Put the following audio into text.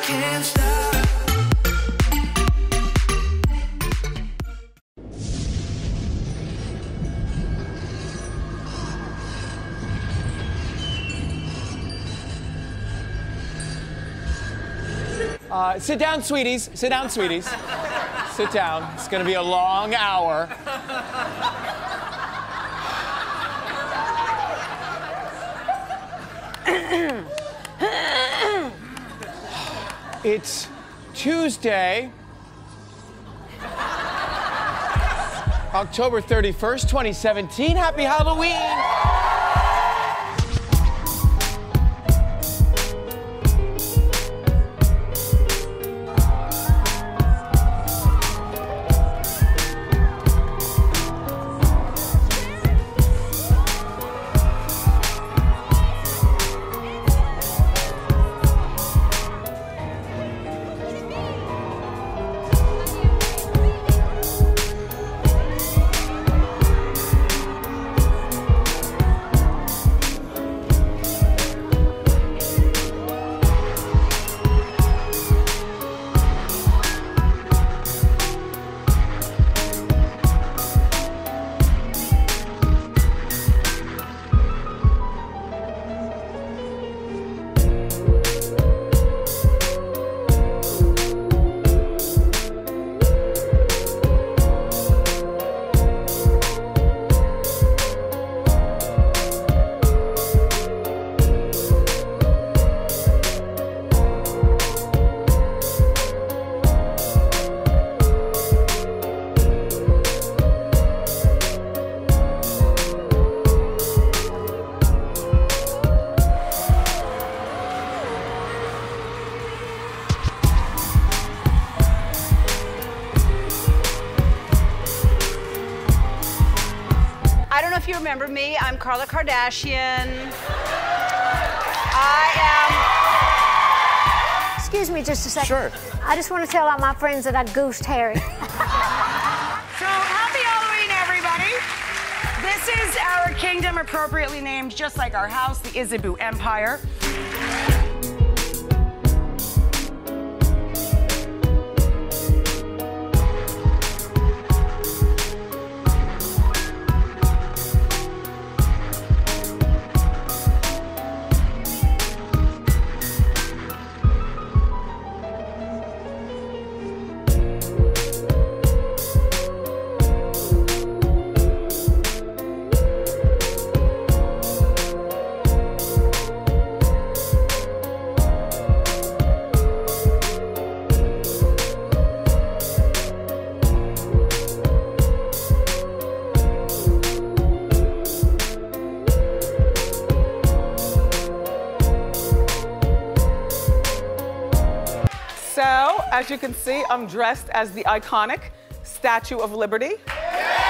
can't stop. Sit down, sweeties. Sit down, sweeties. Sit down. It's gonna be a long hour. It's Tuesday, October 31st, 2017. Happy Halloween! If you remember me, I'm Karla Kardashian. Excuse me just a second. Sure. I just want to tell all my friends that I goosed Harry. So, happy Halloween, everybody. This is our kingdom, appropriately named, just like our house, the Isabu Empire. So, as you can see, I'm dressed as the iconic Statue of Liberty.